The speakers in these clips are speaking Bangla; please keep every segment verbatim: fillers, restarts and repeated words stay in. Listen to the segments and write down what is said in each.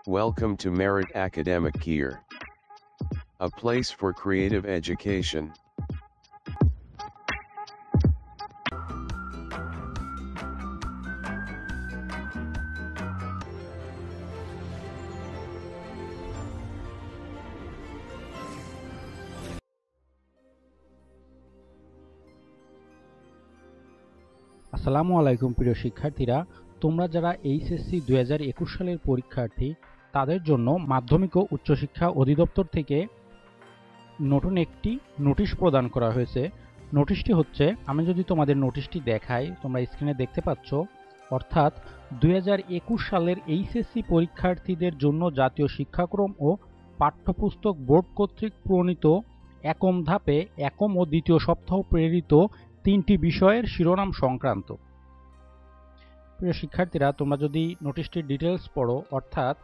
Welcome to Merit Academic Gear, a place for creative education. আসসালামু আলাইকুম প্রিয় শিক্ষার্থীরা, তোমরা যারা এইচএসসি দুই হাজার একুশ সালের পরীক্ষার্থী তাদের জন্য মাধ্যমিক ও উচ্চশিক্ষা অধিদপ্তর থেকে নতুন একটি নোটিশ প্রদান করা হয়েছে। নোটিশটি হচ্ছে, আমি যদি তোমাদের নোটিশটি দেখাই, তোমরা স্ক্রিনে দেখতে পাচ্ছ, অর্থাৎ দুই হাজার একুশ সালের এইচএসসি পরীক্ষার্থীদের জন্য জাতীয় শিক্ষাক্রম ও পাঠ্যপুস্তক বোর্ড কর্তৃক প্রণীত একম ধাপে একম ও দ্বিতীয় সপ্তাহ প্রেরিত তিনটি বিষয়ের শিরোনাম সংক্রান্ত। প্রিয় শিক্ষার্থীরা, তোমরা যদি নোটিশটির ডিটেলস পড়ো, অর্থাৎ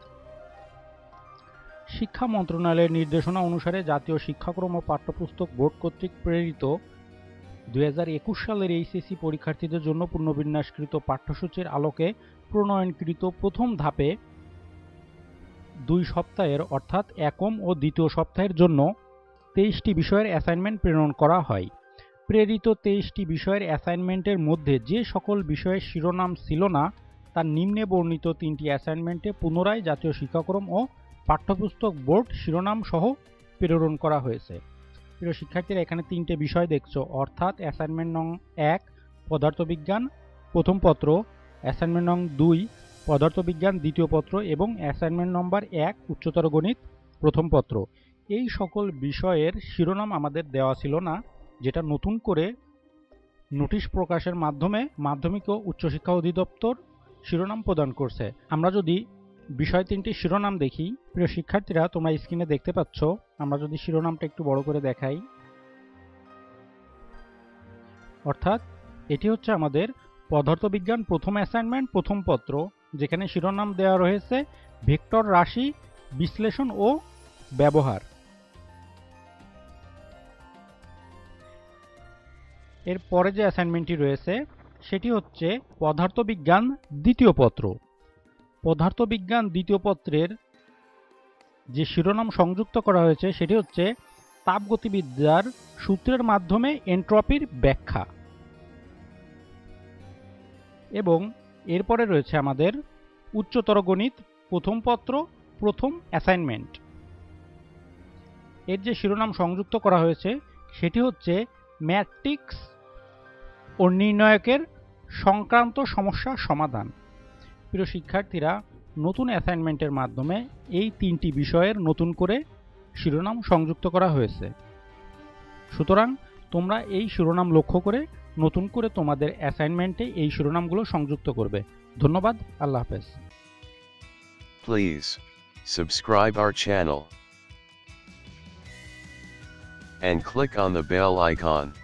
শিক্ষা মন্ত্রণালয়ের নির্দেশনা অনুসারে জাতীয় শিক্ষাক্রম ও পাঠ্যপুস্তক বোর্ড কর্তৃক প্রেরিত দুই হাজার একুশ সালের এইচএসসি পরীক্ষার্থীদের জন্য পুনর্বিন্যাসকৃত পাঠ্যসূচির আলোকে প্রণয়নকৃত প্রথম ধাপে দুই সপ্তাহের অর্থাৎ একম ও দ্বিতীয় সপ্তাহের জন্য তেইশটি বিষয়ের অ্যাসাইনমেন্ট প্রেরণ করা হয়। প্রেরিত তেইশটি বিষয়ের অ্যাসাইনমেন্টের মধ্যে যে সকল বিষয়ের শিরোনাম ছিল না, তার নিম্নে বর্ণিত তিনটি অ্যাসাইনমেন্টে পুনরায় জাতীয় শিক্ষাক্রম ও পাঠ্যপুস্তক বোর্ড শিরোনাম সহ প্রেরণ করা হয়েছে। প্রিয় শিক্ষার্থীরা, এখানে তিনটে বিষয় দেখছো, অর্থাৎ অ্যাসাইনমেন্ট নং এক পদার্থবিজ্ঞান প্রথম পত্র, অ্যাসাইনমেন্ট নং দুই পদার্থবিজ্ঞান দ্বিতীয় পত্র এবং অ্যাসাইনমেন্ট নম্বর এক উচ্চতর গণিত প্রথম পত্র। এই সকল বিষয়ের শিরোনাম আমাদের দেওয়া ছিল না, যেটা নতুন করে নোটিশ প্রকাশের মাধ্যমে মাধ্যমিক ও উচ্চশিক্ষা অধিদপ্তর শিরোনাম প্রদান করছে। আমরা যদি বিষয় তিনটির শিরোনাম দেখি, প্রিয় শিক্ষার্থীরা, তোমরা স্ক্রিনে দেখতে পাচ্ছ, আমরা যদি শিরোনামটা একটু বড় করে দেখাই, অর্থাৎ এটি হচ্ছে আমাদের পদার্থবিজ্ঞান প্রথম অ্যাসাইনমেন্ট প্রথম পত্র, যেখানে শিরোনাম দেওয়া রয়েছে ভেক্টর রাশি বিশ্লেষণ ও ব্যবহার। এর পরে যে অ্যাসাইনমেন্টটি রয়েছে সেটি হচ্ছে পদার্থবিজ্ঞান দ্বিতীয় পত্র। পদার্থবিজ্ঞান দ্বিতীয় পত্রের যে শিরোনাম সংযুক্ত করা হয়েছে সেটি হচ্ছে তাপগতিবিদ্যার সূত্রের মাধ্যমে এন্ট্রপির ব্যাখ্যা। এবং এরপরে রয়েছে আমাদের উচ্চতর গণিত প্রথম পত্র প্রথম অ্যাসাইনমেন্ট। এর যে শিরোনাম সংযুক্ত করা হয়েছে সেটি হচ্ছে ম্যাট্রিক্স ও নির্ণায়কের সংক্রান্ত সমস্যার সমাধান। প্রিয় শিক্ষার্থীরা, নতুন অ্যাসাইনমেন্টের মাধ্যমে এই তিনটি বিষয়ের নতুন করে শিরোনাম সংযুক্ত করা হয়েছে। সুতরাং তোমরা এই শিরোনাম লক্ষ্য করে নতুন করে তোমাদের অ্যাসাইনমেন্টে এই শিরোনামগুলো সংযুক্ত করবে। ধন্যবাদ, আল্লাহ হাফেজ। Please subscribe our channel and click on the bell icon.